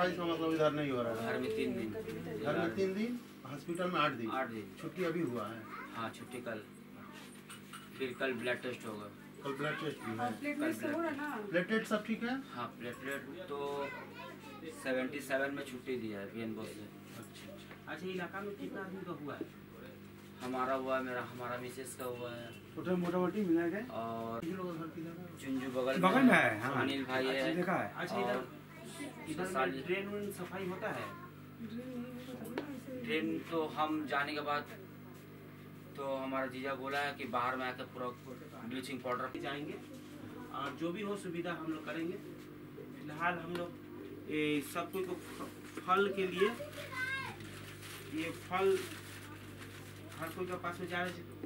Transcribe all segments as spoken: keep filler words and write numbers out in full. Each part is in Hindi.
अट्ठाईस का मतलब इधर नहीं हो रहा है। घर में तीन दिन, घर में तीन दिन, हॉस्पिटल में आठ दिन। आठ दिन छुट्टी अभी हुआ है। हाँ छुट्टी कल, फिर कल ब्लड टेस्ट होगा। कल ब्लड टेस्ट भी है। कल प्लेटलेट सब ठीक है? हाँ प्लेटलेट तो सेवेंटी सेवन में छुट्टी दिया है पीएन बॉस से। अच्छा अच्छा, इलाका में कितना आदमी का हुआ है? हमारा हुआ है, मेरा हमारा मिसेस का हुआ है, टोटल मोटामोटी मिला के और घर की जगह चुंजू बगल बगल में है। हाँ। अनिल भाई है। देखा है। अच्छा, और इधर साली- इधर ड्रेन वेन सफाई होता है? ट्रेन तो हम जाने के बाद तो हमारा जीजा बोला है कि बाहर में आकर पूरा ब्लीचिंग पाउडर जाएंगे और जो भी हो सुविधा हम लोग करेंगे। फिलहाल हम लोग ये सब कोई को फ- फल के लिए ये फल हर कोई के पास में जा रहे हैं।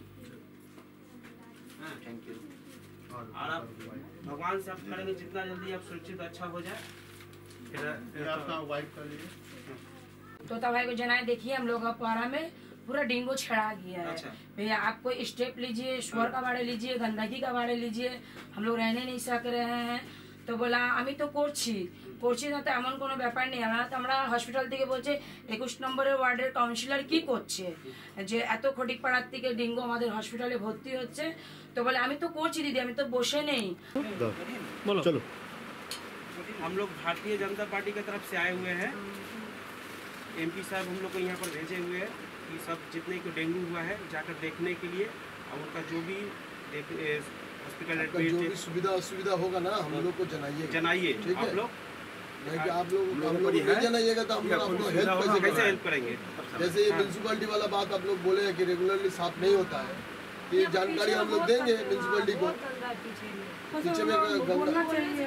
Thank you. और आप भगवान से आप करेंगे जितना जल्दी आप सुरक्षित अच्छा हो जाए। फिर ये आपका वाइफ कर लीजिए। तोता भाई को जनाए देखिए, हम लोग का पारा में पूरा डेंगू छड़ा गया है। अच्छा। भैया आप कोई स्टेप लीजिए, शोर का बाड़े लीजिए, गंदगी का बाड़े लीजिए, हम लोग रहने नहीं सक रहे हैं। तो बोला আমি তো করছি করছি না, তো এমন কোনো ব্যাপার নেই। আমরা তো আমরা হসপিটাল থেকে বলছে একুশ নম্বরের ওয়ার্ডের কাউন্সিলর কি করছে যে এত খটিকপাড়ার থেকে ডেঙ্গু আমাদের হসপিটালে ভর্তি হচ্ছে। তো বলে আমি তো করছি দিদি, আমি তো বসে নেই। बोलो चलो। हम लोग भारतीय जनता पार्टी की तरफ से आए हुए हैं। एमपी साहब हम लोग को यहाँ पर भेजे हुए हैं कि सब जितने को डेंगू हुआ है जाकर देखने के लिए, और उनका जो भी देख हॉस्पिटल आपका जो भी सुविधा असुविधा होगा ना हम लोग को जनाइए जनाइए। ठीक है? आप लोग नहीं कि आप लोग हम लोग नहीं जनाइएगा तो हम लोग आपको हेल्प कैसे कैसे करेंगे? हेल्प करेंगे? जैसे ये म्यूनसिपैलिटी वाला बात आप लोग बोले हैं कि रेगुलरली साफ नहीं होता है, तो ये जानकारी हम लोग देंगे म्यूनसिपैलिटी को। पीछे में गंगा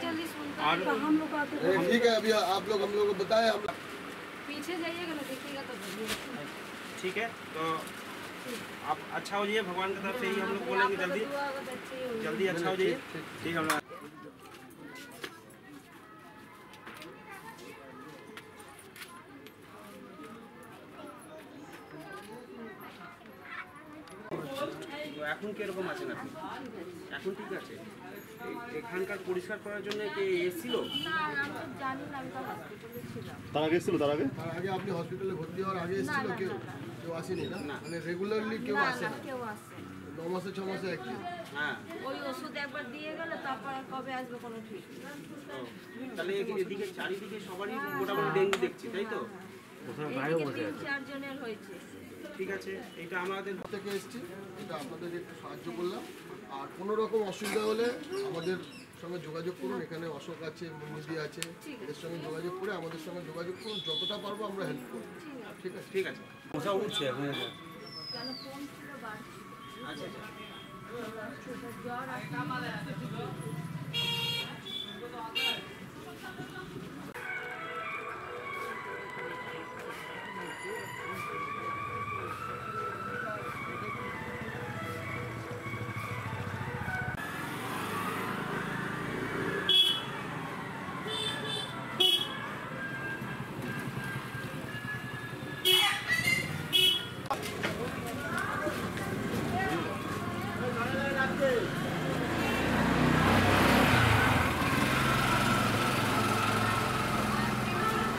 नहीं, ठीक है, अभी आप लोग हम लोग को बताए, हम पीछे जाइएगा ना, देखिएगा तो ठीक है। तो आप अच्छा हो जाइए, भगवान की तरफ से ही हम लोग बोलेंगे जल्दी जल्दी अच्छा हो जाइए। ठीक है हम लोग তো এখন কিরকম আছেন আপনি? এখন ঠিক আছে? এ- এখানকার পরিষ্কার করার জন্য কি এসেছিল? তার আগে ছিল তার আগে তার আগে আপনি হসপিটালে ভর্তি হওয়ার আগে এসেছিল কেউ? কেউ আসেনি না? না। মানে রেগুলারলি কেউ আসে না? কেউ আসছে ন মাসে ছ মাসে একদিন? হ্যাঁ। ওই ওষুধ একবার দিয়ে গেলে তারপর আর কবে আসবে কোনো ঠিক নেই। ও, তাহলে এদিকে চারিদিকে সবারই মোটামুটি ডেঙ্গু দেখছি, তাই তো? এদিকে তিন চার জনের হয়েছে। ঠিক আছে, এটা আমাদের থেকে এসেছি, এটা আপনাদের একটু সাহায্য করলাম। আর কোনো রকম অসুবিধা হলে আমাদের সঙ্গে যোগাযোগ করুন, এখানে অশোক আছে, মুদি আছে, এদের সঙ্গে যোগাযোগ করে আমাদের সঙ্গে যোগাযোগ করুন, যতটা পারবো আমরা হেল্প করব। ঠিক আছে? ঠিক আছে। মশা উঠছে এখন। কেন ফোন ছিল বাড়ছে। আচ্ছা আচ্ছা। জ্বর আসছে।